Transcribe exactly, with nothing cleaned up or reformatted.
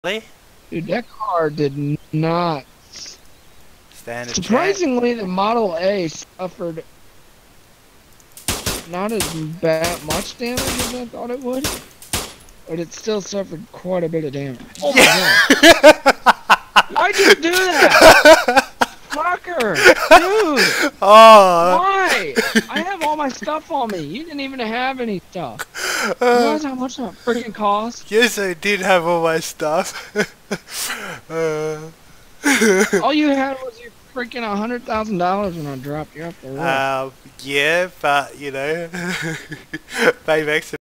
Really? Dude, that car did not. Stand a chance. Surprisingly, the Model A suffered not as bad much damage as I thought it would, but it still suffered quite a bit of damage. Oh my god! Why'd you do that? Fucker! Dude! Oh! Why? I have all my stuff on me. You didn't even have any stuff. You realize how much that freaking cost? Yes, I did have all my stuff. uh. All you had was your freaking a hundred thousand dollars when I dropped you off the roof. Um, yeah, but you know, payback's